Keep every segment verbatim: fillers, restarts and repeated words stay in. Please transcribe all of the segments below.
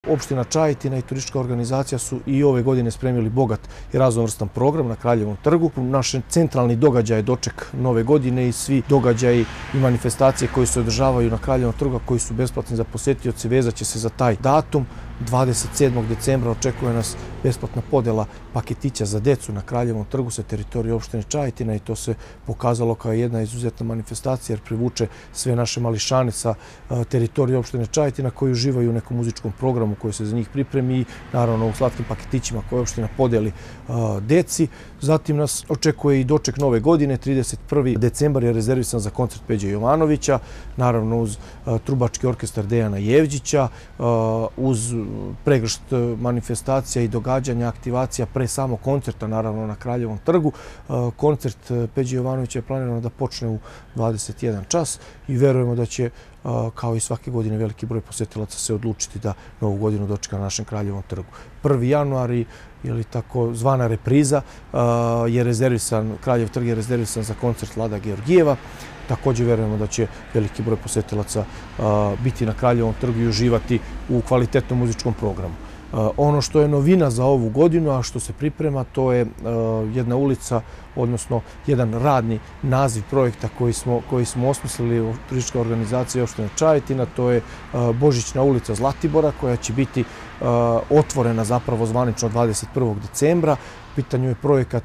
opština Čajetina i turistička organizacija su i ove godine spremili bogat i raznovrstan program na Kraljevom trgu. Naš centralni događaj je doček nove godine i svi događaji i manifestacije koji se održavaju na Kraljevom trgu, koji su besplatni za posetioce, vezat će se za taj datum. dvadeset sedmog decembra očekuje nas besplatna podela paketića za decu na Kraljevom trgu sa teritorije opštine Čajetina i to se pokazalo kao jedna izuzetna manifestacija jer privuče sve naše mališane sa teritorije opštine Čajetina koji uživaju u nekom muzičkom programu koji se za njih pripremi i naravno u slatkim paketićima koje opština podeli deci. Zatim nas očekuje i doček nove godine. trideset prvi decembar je rezervisan za koncert Peđe Jovanovića, naravno uz trubački orkestar Dejana Jevđića, uz pregršt manifestacija i događanja, aktivacija pre samog koncerta, naravno na Kraljevom trgu. Koncert Peđe Jovanovića je planirano da počne u dvadeset jedan čas i verujemo da će, kao i svake godine, veliki broj posetilaca se odlučiti da novu godinu dočeka na našem Kraljevom trgu. prvi januar ili tako zvana repriza je rezervisan, Kraljev trg je rezervisan za koncert Lada Georgijeva. Također verujemo da će veliki broj posetilaca biti na Kraljevom trgu i uživati u kvalitetnom muzičkom programu. Ono što je novina za ovu godinu, a što se priprema, to je jedna ulica, odnosno jedan radni naziv projekta koji smo, koji smo osmislili u turističkoj organizaciji opštine Čajetina. To je Božićna ulica Zlatibora koja će biti otvorena zapravo zvanično dvadeset prvog decembra. U pitanju je projekat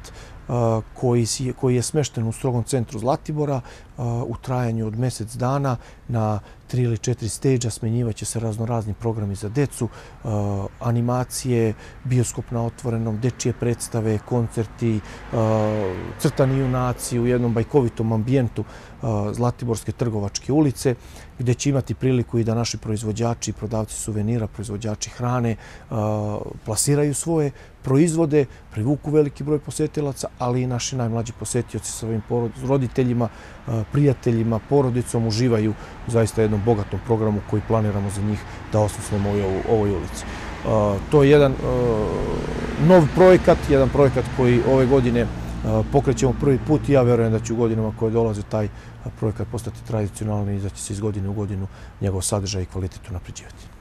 koji je smešten u strogom centru Zlatibora u trajanju od mjesec dana na tri ili četiri stage-a. Smenjivaće se raznorazni programi za decu, animacije, bioskop na otvorenom, dečije predstave, koncerti, crtani junaci u jednom bajkovitom ambijentu Zlatiborske trgovačke ulice, gdje će imati priliku i da naši proizvođači, prodavci suvenira, proizvođači hrane plasiraju svoje proizvode, privuku veliki broj posetilaca, ali i naši najmlađi posetioci sa svojim roditeljima, prijateljima, porodicom uživaju u zaista jednom bogatom programu koji planiramo za njih da osmislimo u ovoj ulici. To je jedan nov projekat, jedan projekat koji ove godine pokrećemo prvi put i ja verujem da će u godinama koje dolaze taj projekat postati tradicionalni i da će se iz godine u godinu njegov sadržaj i kvalitet unapređivati.